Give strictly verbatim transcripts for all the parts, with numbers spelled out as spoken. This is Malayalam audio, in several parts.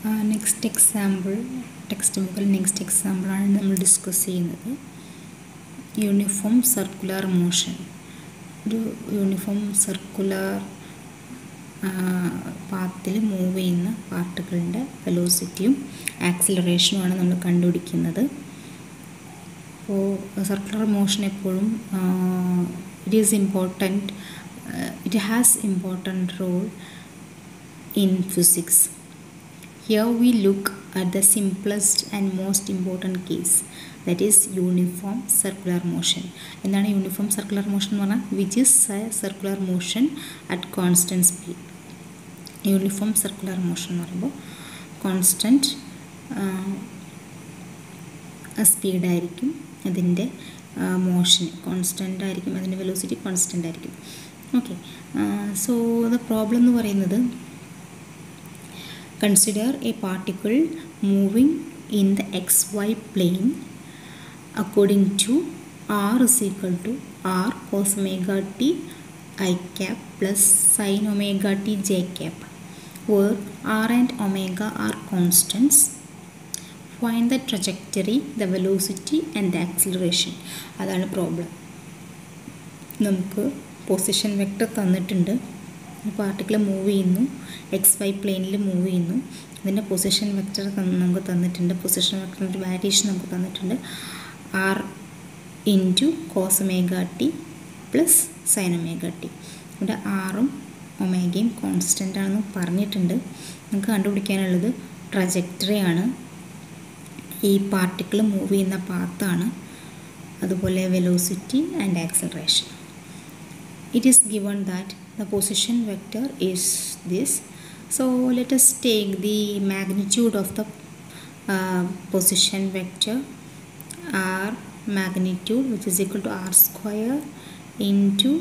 നെക്സ്റ്റ് എക്സാമ്പിൾ ടെക്സ്റ്റ് ബുക്കിൽ നെക്സ്റ്റ് എക്സാമ്പിളാണ് നമ്മൾ ഡിസ്കസ് ചെയ്യുന്നത്. Uniform circular motion. ഒരു യൂണിഫോം സർക്കുലർ പാത്തിൽ മൂവ് ചെയ്യുന്ന പാർട്ടിക്കിളിൻ്റെ വെലോസിറ്റിയും ആക്സിലറേഷനുമാണ് നമ്മൾ കണ്ടുപിടിക്കുന്നത്. അപ്പോൾ സർക്കുലർ മോഷൻ എപ്പോഴും it is important, it has important role in physics. Here we look at the simplest and most important case, that is uniform circular motion. എന്താണ് യൂണിഫോം സർക്കുലർ മോഷൻ എന്ന് പറഞ്ഞാൽ? Which is a circular motion at constant speed. Uniform circular motion എന്ന് പറയുമ്പോൾ കോൺസ്റ്റൻറ്റ് സ്പീഡായിരിക്കും അതിൻ്റെ മോഷൻ, കോൺസ്റ്റൻ്റ് ആയിരിക്കും, അതിൻ്റെ വെലോസിറ്റി കോൺസ്റ്റൻ്റ് ആയിരിക്കും. ഓക്കെ, സോ ദ പ്രോബ്ലം എന്ന് പറയുന്നത്, consider a particle moving in the xy plane according to r is equal to r cos omega t I cap plus sin omega t j cap, where r and omega are constants. Find the trajectory, the velocity and the acceleration. അതാണ് പ്രോബ്ലം. നമുക്ക് പൊസിഷൻ വെക്റ്റർ തന്നിട്ടുണ്ട്. പാർട്ടിക്കിൾ മൂവ് ചെയ്യുന്നു, എക്സ് വൈ പ്ലെയിനിൽ മൂവ് ചെയ്യുന്നു. അതിൻ്റെ പൊസിഷൻ വെക്റ്റർ നമുക്ക് തന്നിട്ടുണ്ട്. പൊസിഷൻ വെക്റ്ററിൻ്റെ വാരിയേഷൻ നമുക്ക് തന്നിട്ടുണ്ട്. R into cos omega T plus sine omega T. ഇവിടെ ആറും ഒമേഗയും കോൺസ്റ്റൻ്റ് ആണെന്ന് പറഞ്ഞിട്ടുണ്ട്. നമുക്ക് കണ്ടുപിടിക്കാനുള്ളത് ട്രജക്ടറി ആണ്, ഈ പാർട്ടിക്കിൾ മൂവ് ചെയ്യുന്ന പാത്താണ്, അതുപോലെ velocity and acceleration. It is given that the position vector is this. So let us take the magnitude of the uh, position vector, r magnitude, which is equal to r square into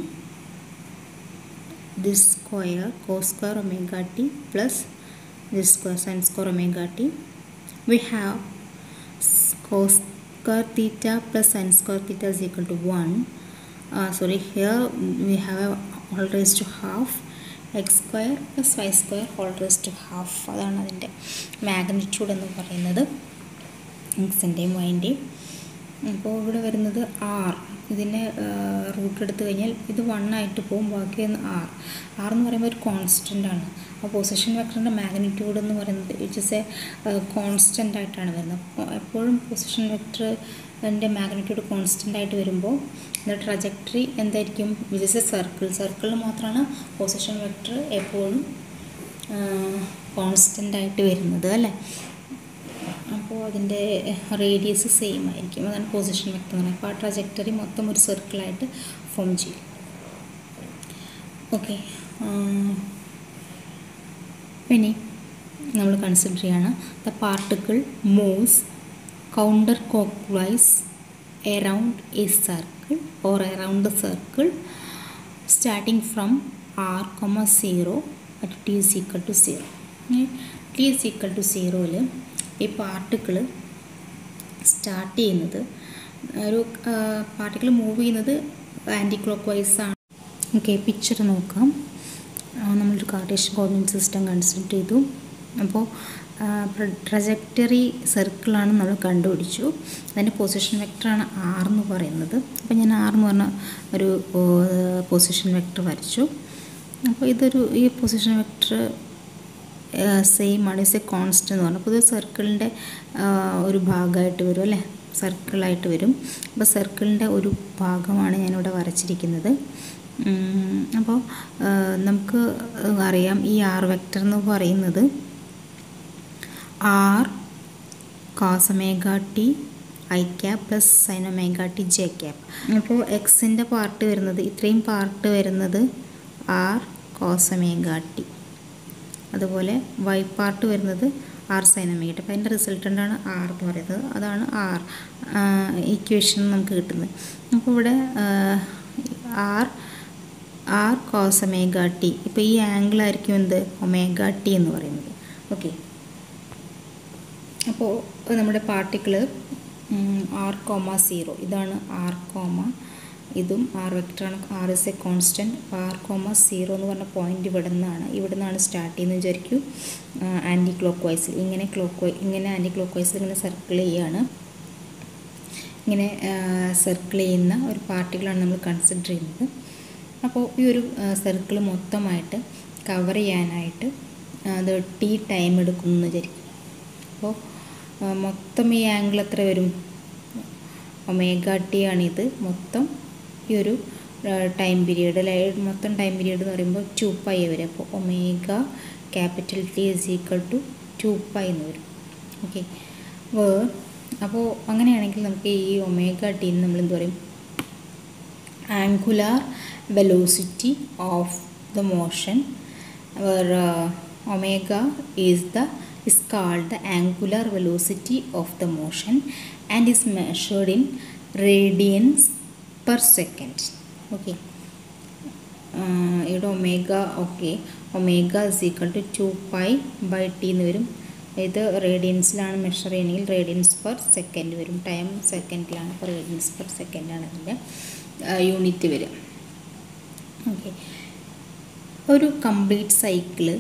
this square cos square omega t plus this square sin square omega t. We have cos square theta plus sin square theta is equal to one. Uh, sorry, here we have a whole raised to half x square plus y square whole raised to half. അതാണ് അതിൻ്റെ മാഗ്നിറ്റ്യൂഡ് എന്ന് പറയുന്നത്, എക്സിൻ്റെയും വൈൻ്റെയും. അപ്പോൾ ഇവിടെ വരുന്നത് ആർ, ഇതിൻ്റെ റൂട്ട് എടുത്തു കഴിഞ്ഞാൽ ഇത് വൺ ആയിട്ട് പോകും, ബാക്കി ഒന്ന് ആർ. ആർ എന്ന് പറയുമ്പോൾ ഒരു കോൺസ്റ്റൻ്റ് ആണ്. അപ്പോൾ പൊസിഷൻ വെക്ടറിൻ്റെ മാഗ്നിറ്റ്യൂഡ് എന്ന് പറയുന്നത് വിച്ച് ഇസ് എ കോൺസ്റ്റൻ്റ് ആയിട്ടാണ് വരുന്നത്. എപ്പോഴും പൊസിഷൻ വെക്ടർ അതിൻ്റെ മാഗ്നിറ്റ്യൂഡ് കോൺസ്റ്റൻ്റ് ആയിട്ട് വരുമ്പോൾ ഇതിൻ്റെ ട്രജക്ടറി എന്തായിരിക്കും? Which is a circle. സർക്കിളിൽ മാത്രമാണ് പൊസിഷൻ വെക്ടർ എപ്പോഴും കോൺസ്റ്റൻ്റ് ആയിട്ട് വരുന്നത്, അല്ലേ? അപ്പോൾ അതിൻ്റെ റേഡിയസ് സെയിം ആയിരിക്കും, അതാണ് പൊസിഷൻ വെക്ടർ എന്ന് പറയുന്നത്. അപ്പോൾ ആ ട്രജക്ടറി മൊത്തം ഒരു സർക്കിളായിട്ട് ഫോം ചെയ്യും. ഓക്കെ, ഇനി നമ്മൾ കൺസിഡർ ചെയ്യാണ് the particle moves counter clockwise around a circle or around the circle starting from r comma zero at t is equal to zero. t is equal to zero ൽ ഈ പാർട്ടിക്കിൾ സ്റ്റാർട്ട് ചെയ്യുന്നത്, ഒരു പാർട്ടിക്കിൾ മൂവ് ചെയ്യുന്നത് ആൻറ്റി ക്ലോക്ക് വൈസ് ആണ്. ഓക്കെ, പിക്ചർ നോക്കാം. നമ്മളൊരു കാർട്ടീഷ്യൻ കോർഡിനേറ്റ് സിസ്റ്റം കൺസിഡർ ചെയ്തു. അപ്പോൾ ട്രജക്ടറി സർക്കിളാണ് നമ്മൾ കണ്ടുപിടിച്ചു. അതിൻ്റെ പൊസിഷൻ വെക്ടറാണ് ആർ എന്ന് പറയുന്നത്. അപ്പോൾ ഞാൻ ആർ എന്ന് പറഞ്ഞ ഒരു പൊസിഷൻ വെക്ടർ വരച്ചു. അപ്പോൾ ഇതൊരു ഈ പൊസിഷൻ വെക്ടർ സെയിം ആണ്, ഇസ് എ കോൺസ്റ്റൻ്റ് എന്ന് പറഞ്ഞു. അപ്പോൾ ഇത് സർക്കിളിൻ്റെ ഒരു ഭാഗമായിട്ട് വരും, അല്ലേ? സർക്കിളായിട്ട് വരും. അപ്പോൾ സർക്കിളിൻ്റെ ഒരു ഭാഗമാണ് ഞാനിവിടെ വരച്ചിരിക്കുന്നത്. അപ്പോൾ നമുക്ക് അറിയാം ഈ ആർ വെക്ടർ എന്ന് പറയുന്നത് R cos omega T I cap plus sine omega T J cap. അപ്പോൾ എക്സിൻ്റെ പാർട്ട് വരുന്നത്, ഇത്രയും പാർട്ട് വരുന്നത് ആർ കോസ് ഒമേഗ ടി, അതുപോലെ വൈ പാർട്ട് വരുന്നത് ആർ സൈൻ ഒമേഗ ടി. അപ്പോൾ അതിൻ്റെ റിസൾട്ടൻ്റാണ് ആർ എന്ന് പറയുന്നത്, അതാണ് ആർ ഇക്വേഷൻ നമുക്ക് കിട്ടുന്നത്. അപ്പോൾ ഇവിടെ R R cos omega T, ഇപ്പോൾ ഈ ആംഗിളായിരിക്കും എന്ത്? ഒമേഗ ടി എന്ന് പറയുന്നത്. ഓക്കെ, അപ്പോൾ നമ്മുടെ പാർട്ടിക്കിൾ ആർ കോമ സീറോ, ഇതാണ് ആർ കോമ ഇതും ആർ വെക്ടറാണ്. R is a constant. R comma zero എന്ന് പറഞ്ഞ പോയിന്റ് ഇവിടെ നിന്നാണ് ഇവിടെ നിന്നാണ് സ്റ്റാർട്ട് ചെയ്യുന്നത് വിചാരിക്കൂ. ആൻറ്റി ക്ലോക്ക് വൈസിൽ ഇങ്ങനെ ക്ലോക്ക് വൈ ഇങ്ങനെ ആൻറ്റി ക്ലോക്ക് വൈസിൽ ഇങ്ങനെ സർക്കിൾ ചെയ്യുകയാണ്. ഇങ്ങനെ സർക്കിൾ ചെയ്യുന്ന ഒരു പാർട്ടിക്കിളാണ് നമ്മൾ കൺസിഡർ ചെയ്യുന്നത്. അപ്പോൾ ഈ ഒരു സർക്കിൾ മൊത്തമായിട്ട് കവർ ചെയ്യാനായിട്ട് അത് ടി ടൈം എടുക്കുമെന്ന് വിചാരിക്കും. അപ്പോൾ മൊത്തം ഈ ആംഗിൾ എത്ര വരും? ഒമേഗ ടി ആണിത് മൊത്തം ഈ ഒരു ടൈം പീരീഡ് അല്ലെ. മൊത്തം ടൈം പീരീഡ് എന്ന് പറയുമ്പോൾ ടു പൈ വരും. അപ്പോൾ omega capital T is equal to two pi എന്ന് വരും. ഓക്കെ. അപ്പോൾ അങ്ങനെയാണെങ്കിൽ നമുക്ക് ഈ ഒമേഗ ടീന് നമ്മൾ എന്ത് പറയും? Angular velocity of the motion where omega is the is called the angular velocity of the motion and is measured in radians per second. Okay. Uh, ഇവിടെ omega okay omega is equal to two pi by T എന്ന് വരും. ഇത് റേഡിയൻസിലാണ് മെഷർ ചെയ്യണമെങ്കിൽ റേഡിയൻസ് പെർ സെക്കൻഡ് വരും. ടൈം സെക്കൻഡിലാണ്, അപ്പോൾ റേഡിയൻസ് പെർ സെക്കൻഡാണ് അതിൻ്റെ യൂണിറ്റ് വരിക. ഓക്കെ. ഒരു കംപ്ലീറ്റ് സൈക്കിള്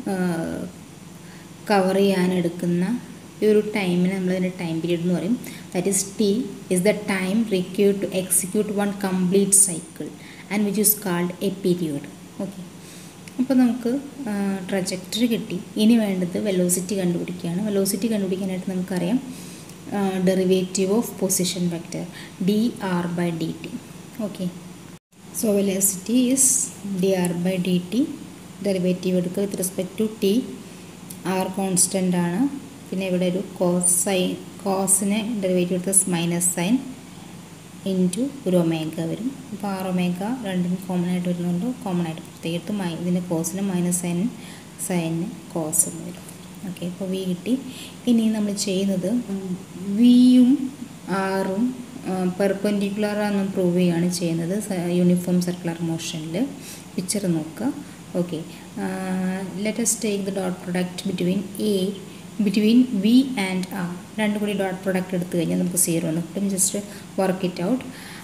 കവർ ചെയ്യാനെടുക്കുന്ന ഈ ഒരു ടൈമിന് നമ്മളതിൻ്റെ ടൈം പീരീഡ് എന്ന് പറയും. That is T is the time required to execute one complete cycle and which is called a period. Okay. അപ്പോൾ നമുക്ക് ട്രജക്ടറി കിട്ടി. ഇനി വേണ്ടത് വെലോസിറ്റി കണ്ടുപിടിക്കുകയാണ്. വെലോസിറ്റി കണ്ടുപിടിക്കാനായിട്ട് നമുക്കറിയാം derivative of position vector D R by D T. Okay. So velocity is D R by D T. Derivative എടുക്കുക with respect to T. R constant ആണ്. പിന്നെ ഇവിടെ ഒരു കോസ് സൈൻ കോസിനെ ഡെറിവേറ്റീവ് എടുത്ത മൈനസ് സൈൻ ഇൻറ്റു ഒരു ഒമേഗ വരും. അപ്പോൾ ആർ ഒമേഗ രണ്ടിനും കോമൺ ആയിട്ട് വരുന്നുണ്ട്. കോമൺ ആയിട്ട് പ്രത്യേകിച്ച് മൈ ഇതിൻ്റെ കോസിന് മൈനസ് സൈൻ സൈനിന് കോസ് എന്ന് വരും. ഓക്കെ. അപ്പോൾ വി കിട്ടി. ഇനി നമ്മൾ ചെയ്യുന്നത് വിയും ആറും പെർപെൻഡിക്കുലറാണെന്ന് പ്രൂവ് ചെയ്യുകയാണ് ചെയ്യുന്നത് യൂണിഫോം സർക്കുലർ മോഷനിൽ. പിക്ചർ നോക്കുക. Okay, uh, let us take the dot product between A between V and R. രണ്ടും കൂടി ഡോട്ട് പ്രൊഡക്റ്റ് എടുത്തു കഴിഞ്ഞാൽ നമുക്ക് സീറോ എന്ന് കിട്ടും. Just work it out.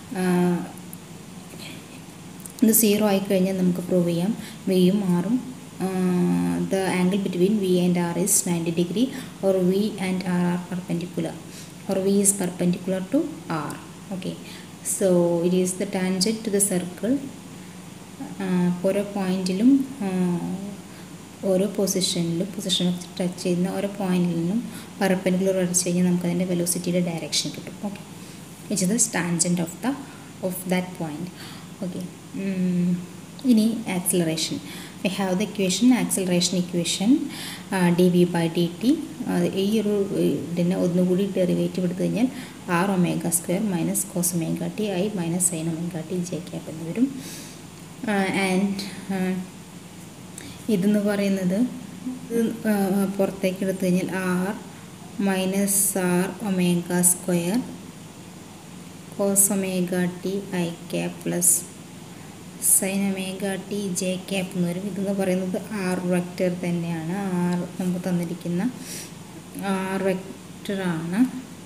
ഇത് സീറോ ആയിക്കഴിഞ്ഞാൽ നമുക്ക് പ്രൂവ് ചെയ്യാം വിയും ആറും the angle between V and R is ninety degree or V and R R perpendicular or V is perpendicular to R. Okay. So it is the tangent to the circle. ഓരോ പോയിൻറ്റിലും ഓരോ പൊസിഷനിലും പൊസിഷൻ ടച്ച് ചെയ്യുന്ന ഓരോ പോയിന്റിൽ നിന്നും പെർപെൻഡിക്കുലർ വരച്ച് കഴിഞ്ഞാൽ നമുക്കതിൻ്റെ വെലോസിറ്റിയുടെ ഡയറക്ഷൻ കിട്ടും. Okay. Which is the tangent of the of that point. Okay. ഇനി acceleration. We have the equation acceleration equation D V by D T. ഈ ഒരു ഇതിനെ ഒന്നുകൂടി ഡെറിവേറ്റീവ് എടുത്തു കഴിഞ്ഞാൽ R omega square minus cos omega T I minus sine omega T J cap എന്ന് വരും. ആൻഡ് ഇതെന്ന് പറയുന്നത് പുറത്തേക്ക് എടുത്തു കഴിഞ്ഞാൽ R minus R omega square cos omega T I cap plus sine omega T J cap എന്ന് വരും. ഇതെന്ന് പറയുന്നത് ആർ വെക്റ്റർ തന്നെയാണ്. ആർ നമുക്ക് തന്നിരിക്കുന്ന ആർ വെക്റ്ററാണ്.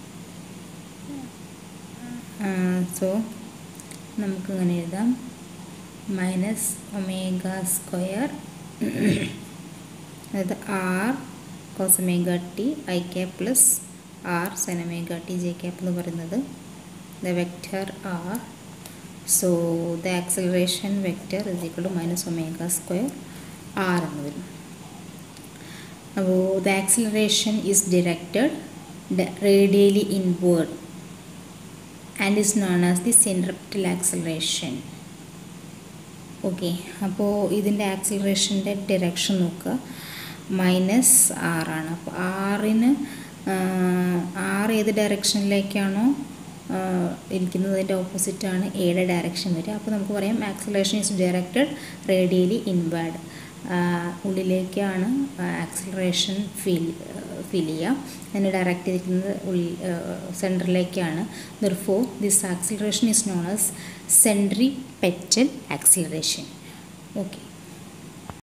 സോ നമുക്കിങ്ങനെ എഴുതാം മൈനസ് ഒമേഗ സ്ക്വയർ അതായത് R cos omega T I cap plus R sine omega T J cap എന്ന് പറയുന്നത് the vector R. So the acceleration vector is equal to minus omega square R എന്ന് വരും. അപ്പോൾ the acceleration is directed radially inward and is known as the centripetal acceleration. Okay. അപ്പോൾ ഇതിൻ്റെ ആക്സിലറേഷൻ്റെ ഡയറക്ഷൻ നോക്കുക. മൈനസ് ആറാണ്. അപ്പോൾ ആറിന് ആറ് ഏത് ഡയറക്ഷനിലേക്കാണോ ഇരിക്കുന്നത് അതിൻ്റെ ഓപ്പോസിറ്റാണ് എയുടെ ഡയറക്ഷൻ വരിക. അപ്പോൾ നമുക്ക് പറയാം acceleration is directed radially inward. ഉള്ളിലേക്കാണ് ആക്സിലറേഷൻ ഫീൽ ഫീൽ ചെയ്യുക. അതിനെ ഡയറക്റ്റ് ചെയ്തിരിക്കുന്നത് ഉള്ളിൽ സെൻറ്ററിലേക്കാണ്. Therefore this acceleration is known as centripetal acceleration. Okay.